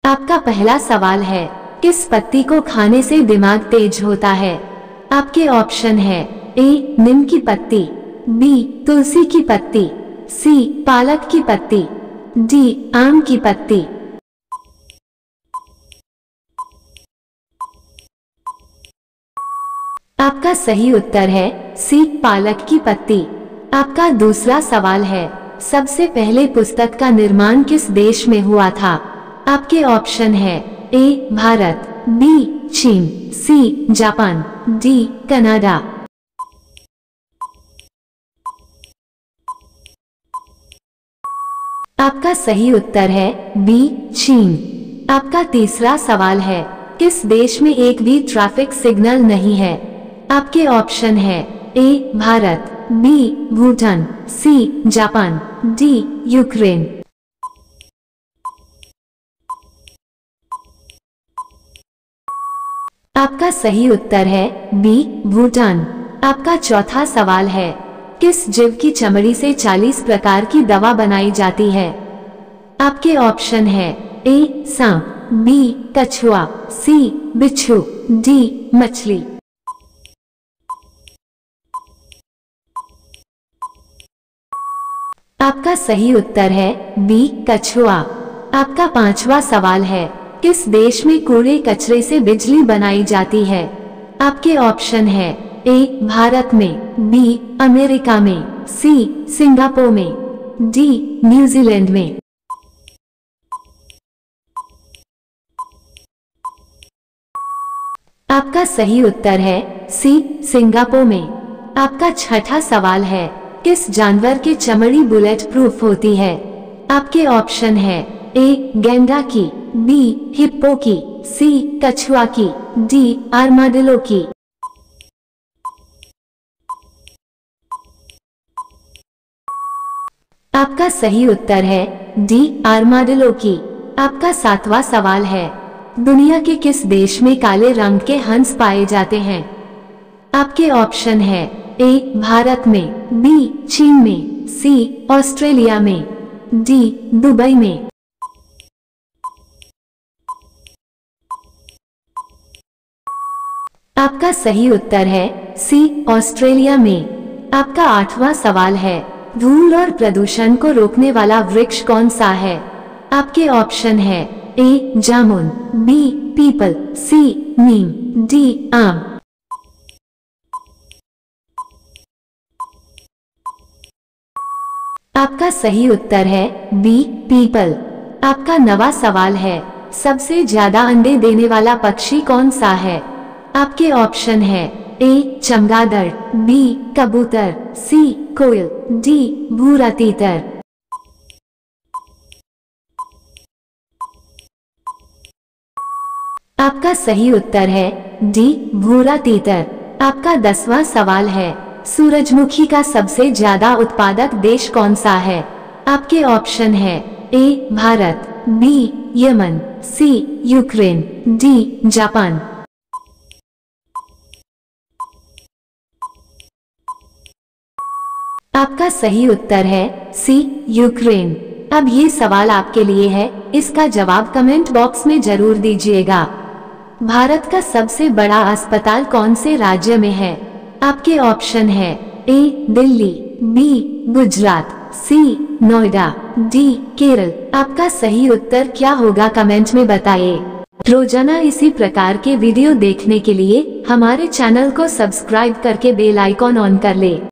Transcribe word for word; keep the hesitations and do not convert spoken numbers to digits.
आपका पहला सवाल है, किस पत्ती को खाने से दिमाग तेज होता है? आपके ऑप्शन है ए नीम की पत्ती, बी तुलसी की पत्ती, सी पालक की पत्ती, डी आम की पत्ती। आपका सही उत्तर है सी पालक की पत्ती। आपका दूसरा सवाल है, सबसे पहले पुस्तक का निर्माण किस देश में हुआ था? आपके ऑप्शन है ए भारत, बी चीन, सी जापान, डी कनाडा। आपका सही उत्तर है बी चीन। आपका तीसरा सवाल है, किस देश में एक भी ट्रैफिक सिग्नल नहीं है? आपके ऑप्शन है A Bharat, B Bhutan, C Japan, D Ukraine. आपका सही उत्तर है बी भूटान। आपका चौथा सवाल है, किस जीव की चमड़ी से चालीस प्रकार की दवा बनाई जाती है? आपके ऑप्शन है ए सांप, बी कछुआ, सी बिच्छू, डी मछली। आपका सही उत्तर है बी कछुआ। आपका पांचवा सवाल है, किस देश में कूड़े कचरे से बिजली बनाई जाती है? आपके ऑप्शन है ए भारत में, बी अमेरिका में, सी सिंगापुर में, डी न्यूजीलैंड में। आपका सही उत्तर है सी सिंगापुर में। आपका छठा सवाल है, किस जानवर की चमड़ी बुलेट प्रूफ होती है? आपके ऑप्शन है ए गैंडा की, बी हिप्पो की, सी कछुआ की, डी आर्माडिलो की। आपका सही उत्तर है डी आर्माडिलो की। आपका सातवां सवाल है, दुनिया के किस देश में काले रंग के हंस पाए जाते हैं? आपके ऑप्शन है ए भारत में, बी चीन में, सी ऑस्ट्रेलिया में, डी दुबई में। आपका सही उत्तर है सी ऑस्ट्रेलिया में। आपका आठवां सवाल है, धूल और प्रदूषण को रोकने वाला वृक्ष कौन सा है? आपके ऑप्शन है ए जामुन, बी पीपल, सी नीम, डी आम। आपका सही उत्तर है बी पीपल। आपका नवा सवाल है, सबसे ज्यादा अंडे देने वाला पक्षी कौन सा है? आपके ऑप्शन है ए चमगादड़, बी कबूतर, सी कोयल, डी भूरा तीतर। आपका सही उत्तर है डी भूरा तीतर। आपका दसवां सवाल है, सूरजमुखी का सबसे ज्यादा उत्पादक देश कौन सा है? आपके ऑप्शन है A Bharat, B Yemen, C Ukraine, D Japan. आपका सही उत्तर है सी यूक्रेन। अब ये सवाल आपके लिए है, इसका जवाब कमेंट बॉक्स में जरूर दीजिएगा। भारत का सबसे बड़ा अस्पताल कौन से राज्य में है? आपके ऑप्शन है A Delhi, B Gujarat, C Noida, D Kerala. आपका सही उत्तर क्या होगा कमेंट में बताइए। रोजाना इसी प्रकार के वीडियो देखने के लिए हमारे चैनल को सब्सक्राइब करके बेल आइकॉन ऑन कर ले।